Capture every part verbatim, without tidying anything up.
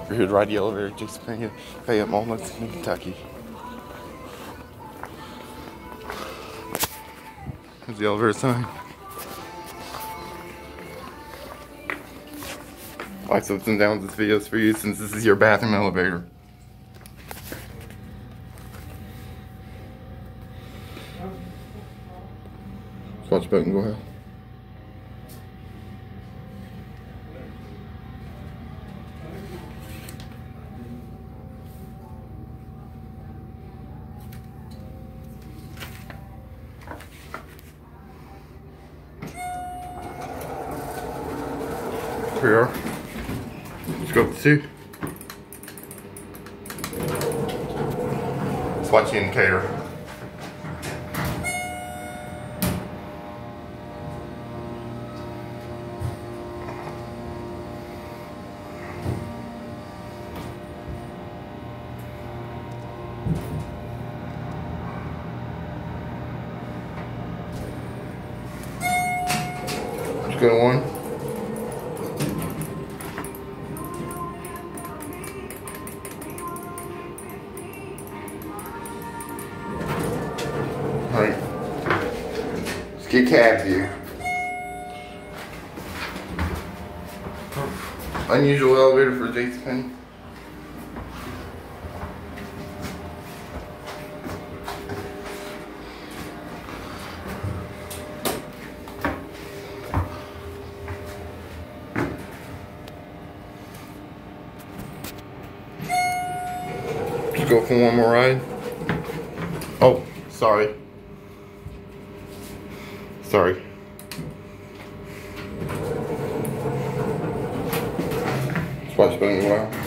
We're here to ride the elevator at JCPenney, Fayette Mall, Lexington, Kentucky. There's the elevator sign. Likes ups and downs this video is for you since this is your bathroom elevator. Watch button, go ahead. Here we are. Let's go up to two. Let's watch the indicator. Let's go to one. Alright, let's get cab view. Unusual elevator for JCPenney. Let's go for one more ride. Oh, sorry. Sorry. Watch button go out.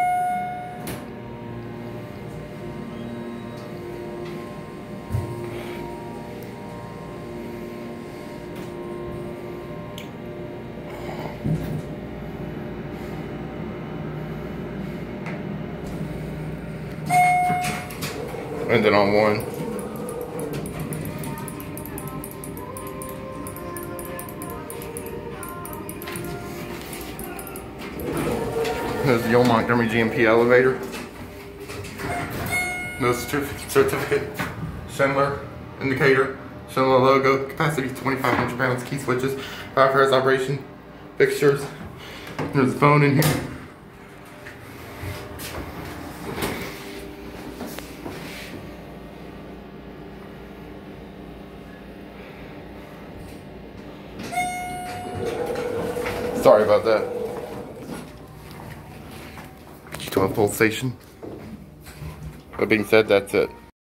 And then on one. There's the old Montgomery G M P elevator. No certif certificate. Schindler indicator. Schindler logo. Capacity twenty-five hundred pounds. Key switches. Five hours operation. Fixtures. There's a phone in here. Sorry about that. twelve volt station. That being said, that's it.